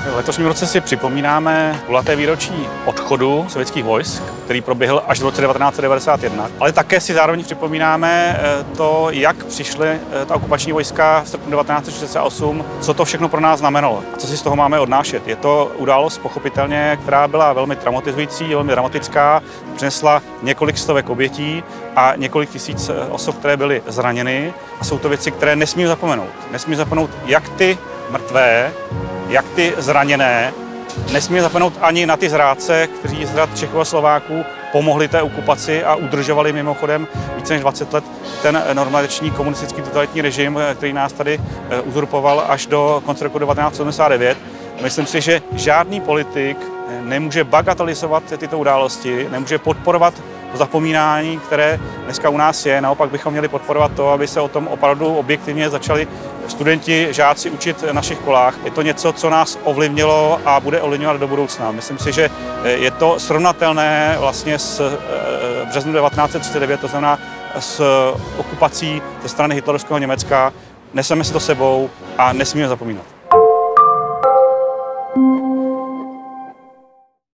V letošním roce si připomínáme kulaté výročí odchodu sovětských vojsk, který proběhl až v roce 1991. Ale také si zároveň připomínáme to, jak přišly ta okupační vojska v srpnu 1968, co to všechno pro nás znamenalo a co si z toho máme odnášet. Je to událost pochopitelně, která byla velmi traumatizující, velmi dramatická, přinesla několik stovek obětí a několik tisíc osob, které byly zraněny. A jsou to věci, které nesmíme zapomenout. Nesmíme zapomenout jak ty mrtvé, jak ty zraněné. Nesmíme zapomenout ani na ty zrádce, kteří z řad Čechů a Slováků pomohli té okupaci a udržovali mimochodem více než 20 let ten normalizační komunistický totalitní režim, který nás tady uzurpoval až do konce roku 1979. Myslím si, že žádný politik nemůže bagatelizovat tyto události, nemůže podporovat zapomínání, které dneska u nás je. Naopak bychom měli podporovat to, aby se o tom opravdu objektivně začali studenti, žáci učit v našich školách. Je to něco, co nás ovlivnilo a bude ovlivňovat do budoucna. Myslím si, že je to srovnatelné vlastně s březnem 1939, to znamená s okupací ze strany hitlerovského Německa. Neseme si to sebou a nesmíme zapomínat.